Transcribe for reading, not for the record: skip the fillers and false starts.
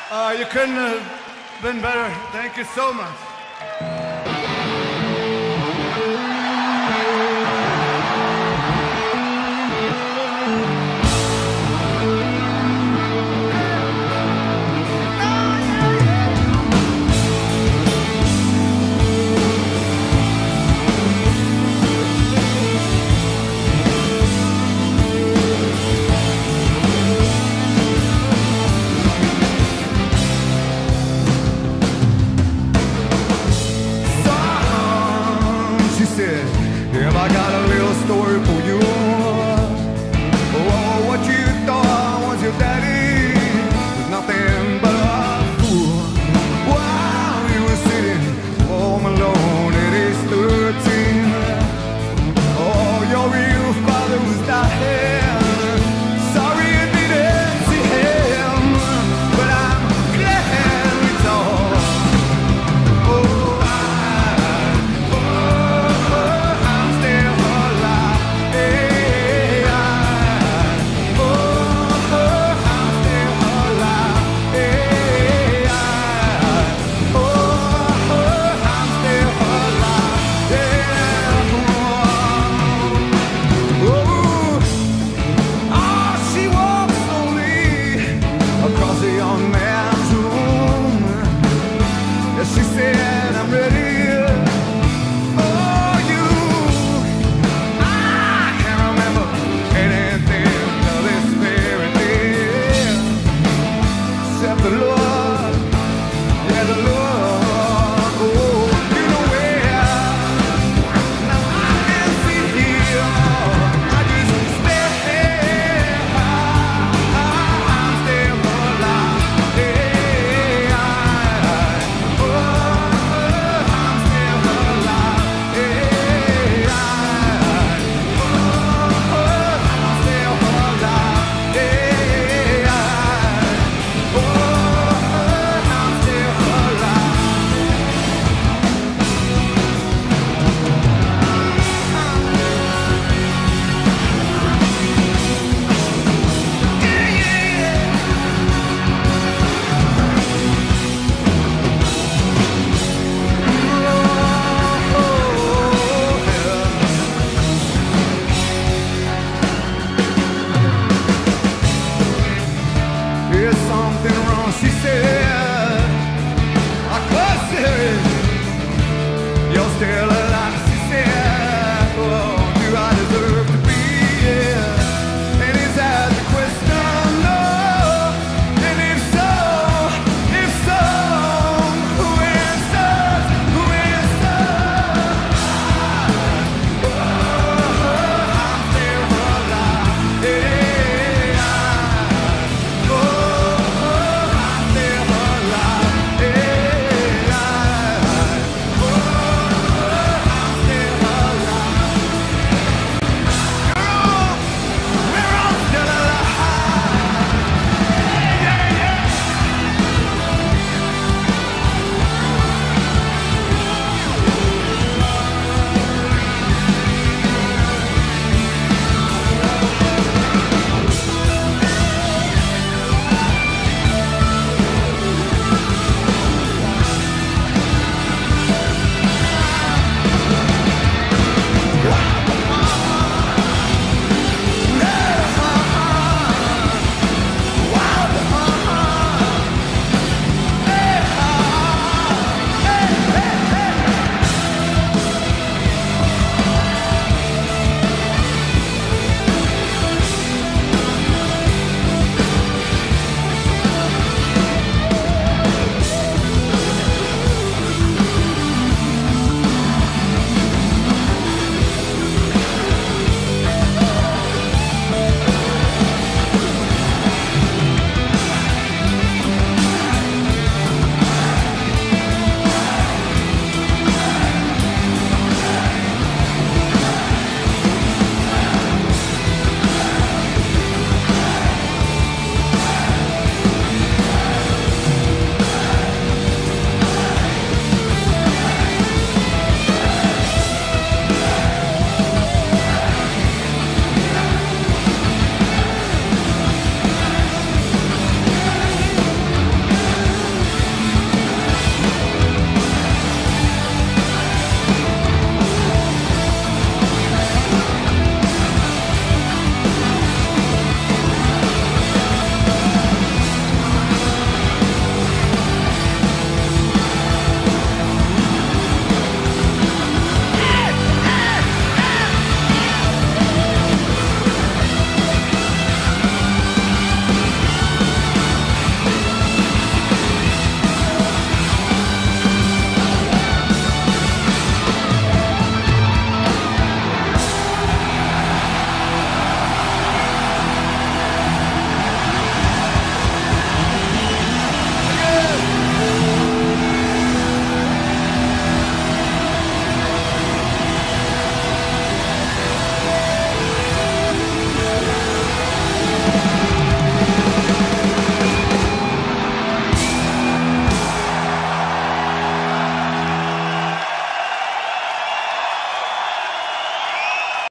You couldn't have been better. Thank you so much. Have I got a little story for you? Oh, what you thought was your daddy was nothing but a fool. While you were sitting home alone at age 13, oh, your real father was dying. Sorry you didn't see him, but I'm glad we talked. She said, I'm ready for you. I can't remember anything till this very day, except the Lord, yeah, the Lord. Oh, you know where. Now I can see here. I just stay here. I'm still alive. There's something wrong, she said.